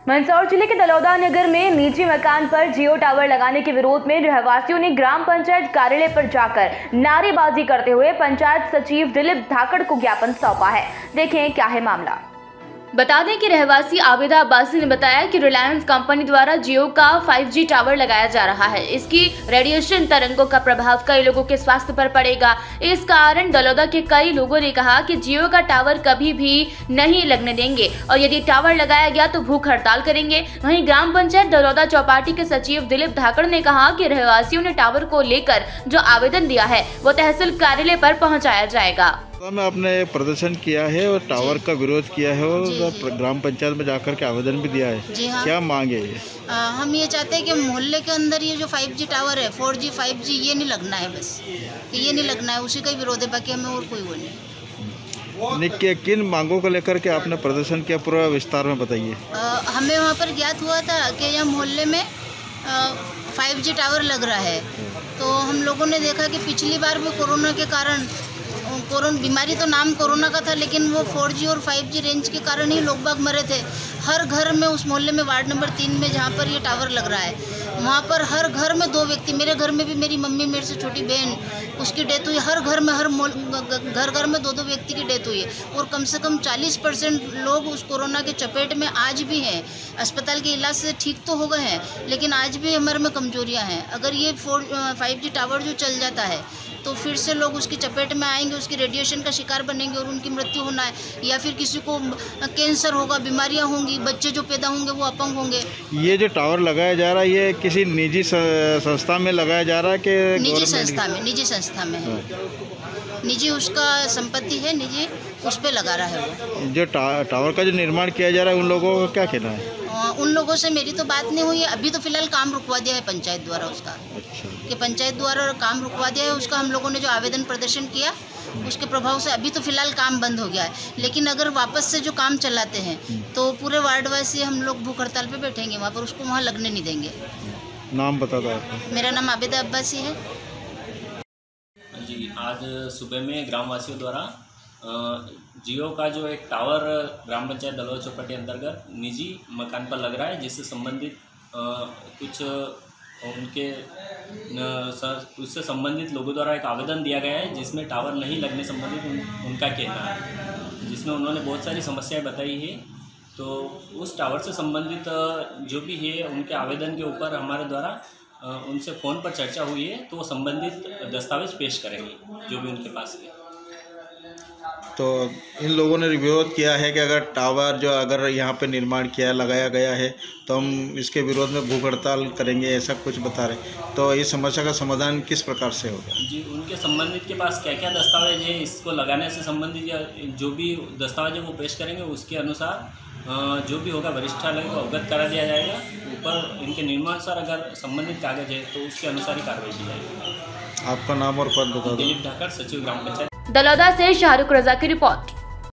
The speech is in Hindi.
मंदसौर जिले के दलौदा नगर में निजी मकान पर जियो टावर लगाने के विरोध में रहवासियों ने ग्राम पंचायत कार्यालय पर जाकर नारेबाजी करते हुए पंचायत सचिव दिलीप धाकड़ को ज्ञापन सौंपा है। देखें क्या है मामला। बता दें कि रहवासी आबिदा अब्बासी ने बताया कि रिलायंस कंपनी द्वारा जियो का 5G टावर लगाया जा रहा है। इसकी रेडिएशन तरंगों का प्रभाव कई लोगों के स्वास्थ्य पर पड़ेगा। इस कारण दलौदा के कई लोगों ने कहा कि जियो का टावर कभी भी नहीं लगने देंगे और यदि टावर लगाया गया तो भूख हड़ताल करेंगे। वहीं ग्राम पंचायत दलौदा चौपाटी के सचिव दिलीप धाकड़ ने कहा कि रहवासियों ने टावर को लेकर जो आवेदन दिया है वो तहसील कार्यालय पर पहुँचाया जाएगा। में आपने प्रदर्शन किया है और टावर का विरोध किया है और ग्राम पंचायत में जाकर के आवेदन भी दिया है। जी हाँ। क्या मांग है ये? हम ये चाहते हैं कि मोहल्ले के अंदर ये जो 5G टावर है 4G 5G ये नहीं लगना है, बस ये नहीं लगना है, उसी का ही विरोध है, बाकी हमें और कोई वो नहीं। किन मांगों को लेकर के आपने प्रदर्शन किया, पूरा विस्तार में बताइए। हमें वहाँ पर ज्ञात हुआ था कि यह मोहल्ले में 5G टावर लग रहा है, तो हम लोगों ने देखा कि पिछली बार भी कोरोना के कारण बीमारी तो नाम कोरोना का था, लेकिन वो 4G और 5G रेंज के कारण ही लोग बाग मरे थे। हर घर में उस मोहल्ले में वार्ड नंबर 3 में जहाँ पर ये टावर लग रहा है वहाँ पर हर घर में 2 व्यक्ति, मेरे घर में भी मेरी मम्मी, मेरे से छोटी बहन, उसकी डेथ हुई। हर घर में घर में 2-2 व्यक्ति की डेथ हुई है और कम से कम 40% लोग उस कोरोना के चपेट में आज भी हैं। अस्पताल के इलाज से ठीक तो हो गए हैं, लेकिन आज भी हमारे में कमजोरियाँ हैं। अगर ये 5G टावर जो चल जाता है तो फिर से लोग उसकी चपेट में आएंगे, उसकी रेडिएशन का शिकार बनेंगे और उनकी मृत्यु होना है, या फिर किसी को कैंसर होगा, बीमारियां होंगी, बच्चे जो पैदा होंगे वो अपंग होंगे। ये जो टावर लगाया जा रहा है ये किसी निजी संस्था में लगाया जा रहा है कि निजी संस्था में है। निजी उसका संपत्ति है, निजी उस पर लगा रहा है वो। जो टावर का जो निर्माण किया जा रहा है उन लोगों को क्या कहना है? उन लोगों से मेरी तो बात नहीं हुई है, अभी तो फिलहाल काम रुकवा दिया है पंचायत द्वारा उसका। अच्छा। कि पंचायत द्वारा काम रुकवा दिया है उसका। हम लोगों ने जो आवेदन प्रदर्शन किया उसके प्रभाव से अभी तो फिलहाल काम बंद हो गया है, लेकिन अगर वापस से जो काम चलाते हैं तो पूरे वार्डवासी हम लोग भूख हड़ताल पे बैठेंगे वहाँ पर, उसको वहाँ लगने नहीं देंगे। नाम बता दो आपका। मेरा नाम आबिदा अब्बासी है जी। आज सुबह में ग्रामवासियों द्वारा जियो का जो एक टावर ग्राम पंचायत दलौदा चौपाटी अंतर्गत निजी मकान पर लग रहा है, जिससे संबंधित कुछ उनके उससे संबंधित लोगों द्वारा एक आवेदन दिया गया है, जिसमें टावर नहीं लगने संबंधित उनका कहना है, जिसमें उन्होंने बहुत सारी समस्याएं बताई है। तो उस टावर से संबंधित जो भी है उनके आवेदन के ऊपर हमारे द्वारा उनसे फ़ोन पर चर्चा हुई है, तो वो संबंधित दस्तावेज पेश करेंगे जो भी उनके पास है। तो इन लोगों ने विरोध किया है कि अगर टावर जो अगर यहाँ पे निर्माण किया लगाया गया है तो हम इसके विरोध में भूख हड़ताल करेंगे, ऐसा कुछ बता रहे। तो इस समस्या का समाधान किस प्रकार से होगा? जी, उनके संबंधित के पास क्या क्या दस्तावेज है इसको लगाने से संबंधित, या जो भी दस्तावेज है वो पेश करेंगे, उसके अनुसार जो भी होगा वरिष्ठालय को अवगत करा दिया जाएगा। ऊपर इनके निर्माणानुसार अगर संबंधित कागज है तो उसके अनुसार ही कार्रवाई की जाएगी। आपका नाम और पद बता दो। दिलीप धाकड़, सचिव ग्राम पंचायत दलौदा से शाहरुख रजा की रिपोर्ट।